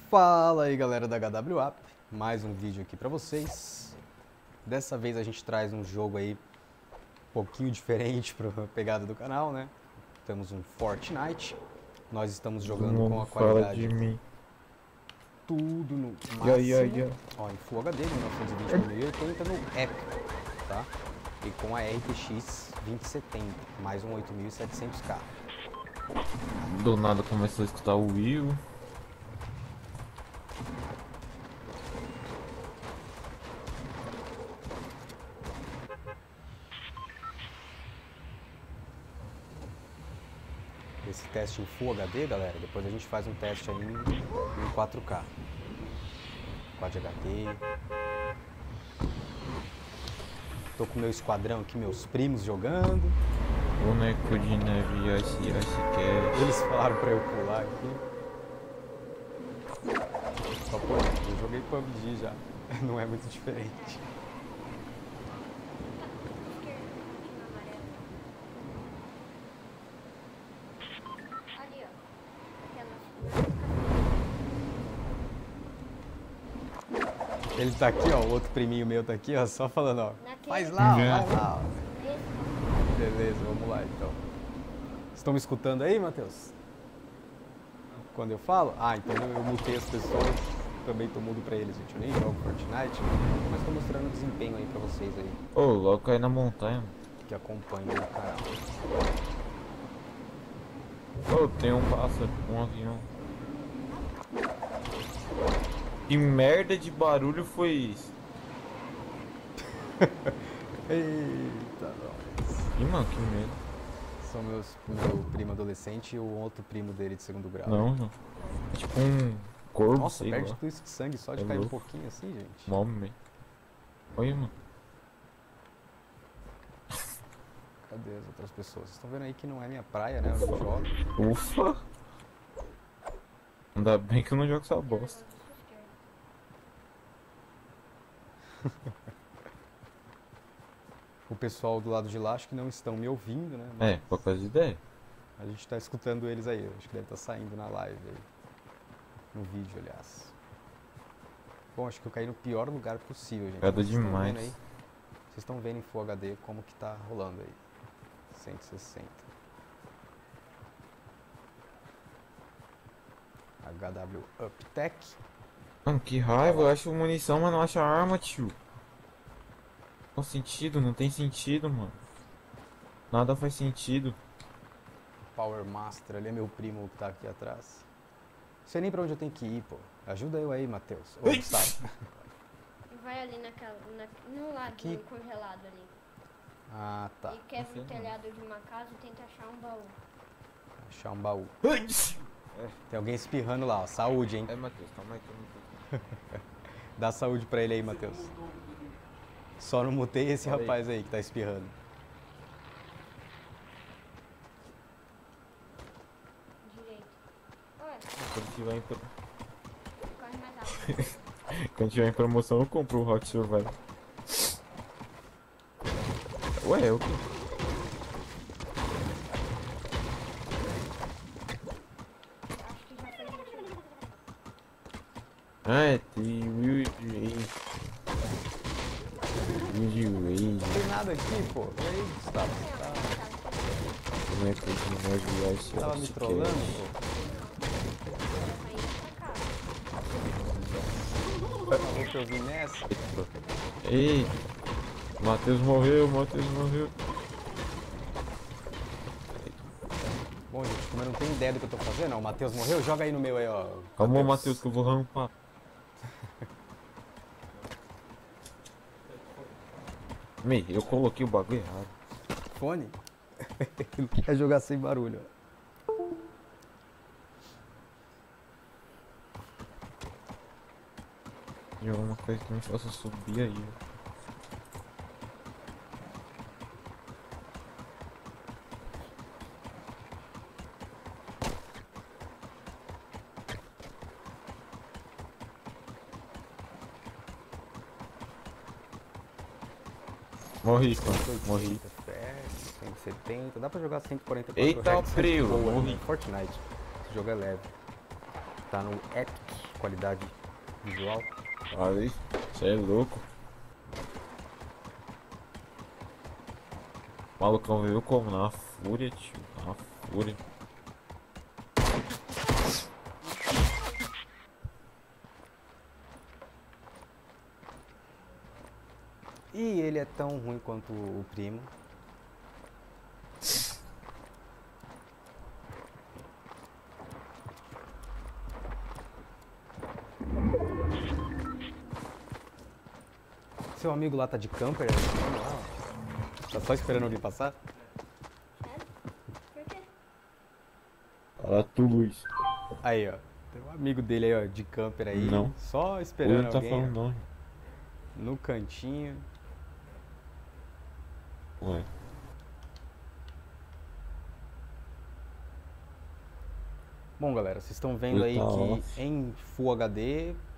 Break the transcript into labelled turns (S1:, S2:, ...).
S1: Fala aí galera da HWAP, mais um vídeo aqui pra vocês. Dessa vez a gente traz um jogo aí um pouquinho diferente pra pegada do canal, né? Temos um Fortnite, nós estamos jogando com a qualidade tudo no máximo, ó, em Full HD, 1920 por 1080 no épico, tá? E com a RTX 2070, mais um 8700K.
S2: Do nada começou a escutar o Will.
S1: Esse teste em Full HD, galera, depois a gente faz um teste aí em 4K. Quad HD. Tô com meu esquadrão aqui, meus primos jogando.
S2: Boneco de neve, Ice Cash.
S1: Eles falaram pra eu pular aqui. Só pô, eu joguei PUBG já. Não é muito diferente. Ele tá aqui, ó, o outro priminho meu tá aqui, ó, só falando, ó, faz lá, ó, vai lá, ó. Beleza, vamos lá então. Estão me escutando aí, Matheus? Quando eu falo? Ah, então eu mutei as pessoas, também tô mudo pra eles, gente, eu nem jogo Fortnite, mas tô mostrando o desempenho aí pra vocês aí.
S2: Ô, logo cai na montanha.
S1: Que acompanham o canal.
S2: Ô, tem um pássaro, um avião. Que merda de barulho foi isso?
S1: Eita, nós.
S2: Ih, mano, que medo.
S1: São meu primo adolescente e o outro primo dele de segundo grau.
S2: Não, não. É tipo um corvo,
S1: Nossa,
S2: sei
S1: perde
S2: lá.
S1: tudo isso de sangue só de
S2: É
S1: cair um
S2: louco.
S1: pouquinho assim, gente.
S2: Nome. Olha, mano.
S1: Cadê as outras pessoas? Vocês estão vendo aí que não é minha praia, né? Eu não jogo.
S2: Ufa. Ainda bem que eu não jogo essa bosta.
S1: O pessoal do lado de lá acho que não estão me ouvindo, né?
S2: É, qualquer ideia.
S1: A gente tá escutando eles aí. Eu acho que deve estar saindo na live aí. No vídeo, aliás. Bom, acho que eu caí no pior lugar possível, gente.
S2: Cada
S1: Vocês estão
S2: demais.
S1: vendo aí? Vocês estão vendo em Full HD como que tá rolando aí. 160. HW Uptech.
S2: Mano, que raiva, eu acho munição, mas não acho arma, tio. Qual sentido? Não tem sentido, mano. Nada faz sentido.
S1: Power Master, ali é meu primo que tá aqui atrás. Não sei nem pra onde eu tenho que ir, pô. Ajuda eu aí, Matheus. Ô, sai.
S3: Vai ali no lado
S1: Aqui.
S3: congelado ali.
S1: Ah, tá.
S3: E quebra o telhado de uma casa e tenta achar um baú.
S1: Achar um baú. Tem alguém espirrando lá, ó. Saúde, hein?
S2: É, Matheus, calma aí que eu não tô.
S1: Dá saúde pra ele aí, Matheus. Só não mutei esse
S2: Fala aí.
S1: rapaz aí que tá espirrando.
S3: Direito. Olha,
S2: Quando tiver em,
S3: corre mais rápido.
S2: quando tiver em promoção, eu compro o Hot Survival. Ué, é o quê?
S3: Acho que já foi gente.
S2: Ah, é, tem Will Rage.
S1: Não tem nada aqui, pô. E aí, Gustavo?
S2: Boneco de neve, Ice
S1: Tava me trollando, pô? Falou que eu vim nessa?
S2: Ei, Matheus morreu, Matheus morreu.
S1: Bom, gente, como eu não tenho ideia do que eu tô fazendo, ó, o Matheus morreu, joga aí no meu aí, ó.
S2: Calma, Matheus, que eu vou rampar. Eu coloquei o bagulho errado.
S1: Fone? Ele quer jogar sem barulho, ó.
S2: E uma coisa que me faça subir aí. Morri, mano. Morri.
S1: FPS, 170, dá pra jogar 144
S2: Eita,
S1: Hz.
S2: preu,
S1: Boa,
S2: morri.
S1: né? Fortnite, esse jogo é leve. Tá no Epic, qualidade visual.
S2: Olha aí, você é louco. O malucão veio como? Na fúria, tio. Na fúria.
S1: E ele é tão ruim quanto o primo. Seu amigo lá tá de camper? Tá só esperando alguém passar?
S3: Sério? Por quê?
S2: Fala tu, Luiz.
S1: Aí, ó. Tem um amigo dele aí, ó, de camper aí.
S2: Não.
S1: Só
S2: Ele
S1: esperando
S2: não tá
S1: alguém.
S2: falando
S1: Ó,
S2: não.
S1: no cantinho.
S2: Ué.
S1: Bom, galera, vocês estão vendo
S2: Ele
S1: aí
S2: tá
S1: que
S2: off.
S1: em Full HD